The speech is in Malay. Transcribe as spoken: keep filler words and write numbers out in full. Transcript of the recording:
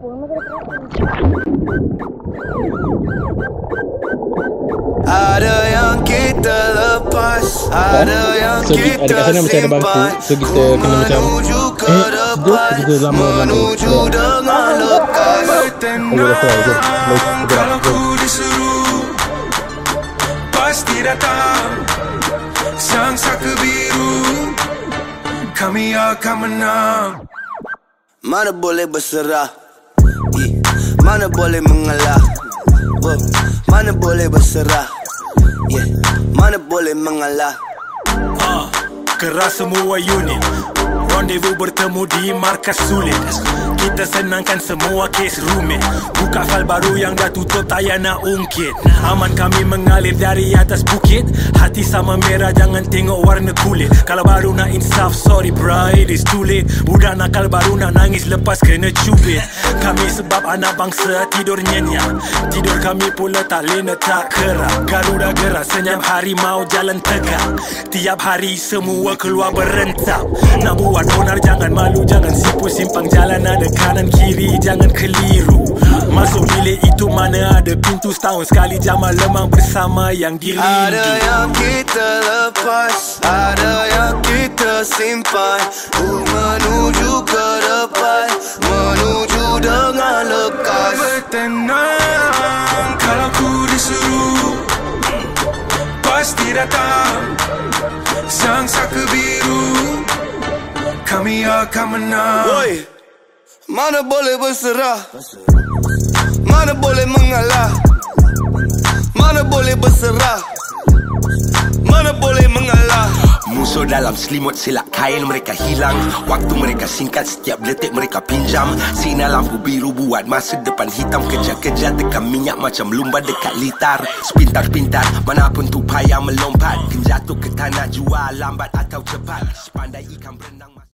Ada yang kita lepas, ada yang so, kita simpan, so, menuju ke depan, menuju dengan lekas. Bertenang kalau ku diseru, pasti datang sang saka biru, kami akan menang. Mana boleh berserah, mana boleh mengalah, mana boleh berserah, yeah. Mana boleh mengalah. uh, Keras semua unit, rendezvous bertemu di markas sulit. Kita senangkan semua kes rumit, buka file baru yang dah tutup tak payah nak ungkit. Aman kami mengalir dari atas bukit, hati sama merah jangan tengok warna kulit. Kalau baru nak insaf, sorry bride, it's too late. Budak nakal baru nak nangis lepas kena cubit. Kami sebab anak bangsa tidur nyenyak, tidur kami pula tak lena tak kerap. Garuda gerak senyap harimau jalan tegak, tiap hari semua keluar berentap. Nak buat onar jangan malu, jangan sipu, simpang jalan ada kanan kiri jangan keliru. Masuk bilik itu mana ada pintu, setahun sekali jamal lemang bersama yang dirindu. Ada yang kita lepas, ada yang kita simpan, ku menuju ke depan, menuju dengan lekas. Bertenang kalau ku diseru, pasti datang sang saka biru, kami akan menang. Woy, mana boleh berserah, mana boleh mengalah, mana boleh berserah, mana boleh mengalah. Musuh dalam selimut silap kain mereka hilang, waktu mereka singkat setiap detik mereka pinjam. Sinar lampu biru buat masa depan hitam, kejar-kejar tekan minyak macam lumba dekat litar. Sepintar-pintar manapun tu payah melompat, jatuh ke tanah jual lambat atau cepat, sepandai ikan berenang.